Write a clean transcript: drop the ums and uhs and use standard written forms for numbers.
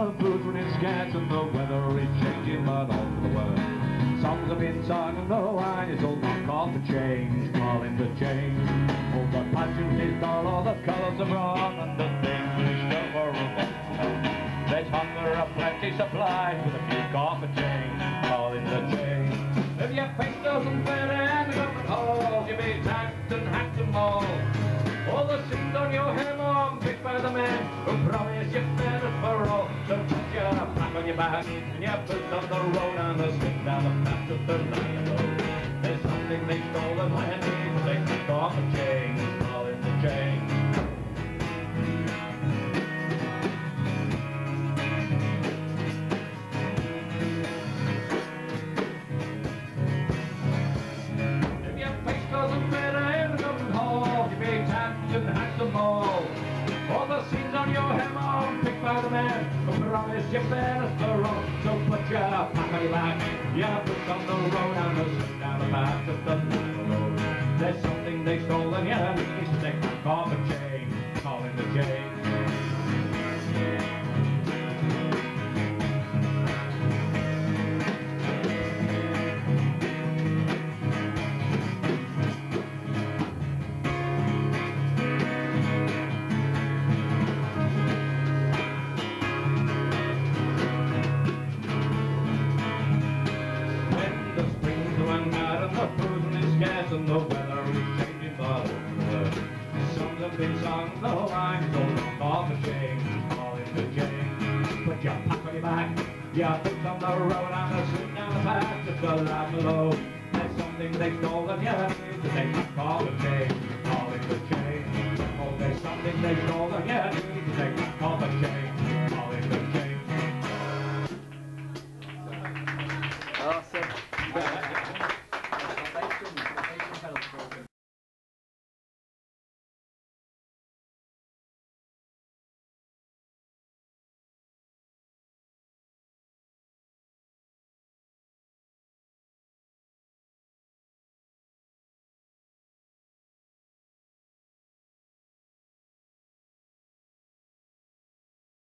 the food's running scarce and the weather is changing, but all for the worse. Songs have been sung and the wine is all not called for change, calling for change. All the pageant is dull, all the colours are wrong, and the things is still for a while. There's hunger, a plenty supply, with a few call for change, calling for change. If your face doesn't fit in the government halls, you'll be taxed and hacked and mauled. All the seats on your hem are picked by the men who promise you fairness for all. So put your pack on your back and your boots on the road and the stick down the path of the night road. There's something they've stolen when it needs they take off a change, calling the change. If your face doesn't fit in the government hall, you'll be tapped and hacked them all. All the seams on your hem are picked by the men who promise you fairness for all. So put your pack on your back, your boots on the road and the slip down the path of the night road. There's something they've stolen, yeah, please take back off a chain, calling the change. And the weather is changing, but all the worse. Songs have been sung, the wine's all call for change, calling for change. Put your pack on your back, your boots on the road, and a slip down the path just a lad below. There's something they've stolen, yeah, to take back, call for change, calling for change. Oh, there's something they've stolen, yeah, to take back, call for change.